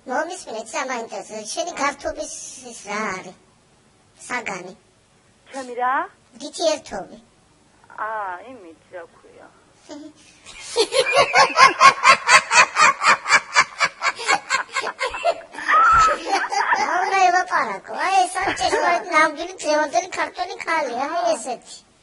No მისმენთ სამაინტერესო. შენი გართობის ის რა არის? საგანი. ჩემი რა? დითი ერთობი. იმით რა ქვია. აუნა ელაპარაკო. აი ეს არჩეშოეთ ნამდვილი დღევანდელი ქართული ქალია, აი ესეთი.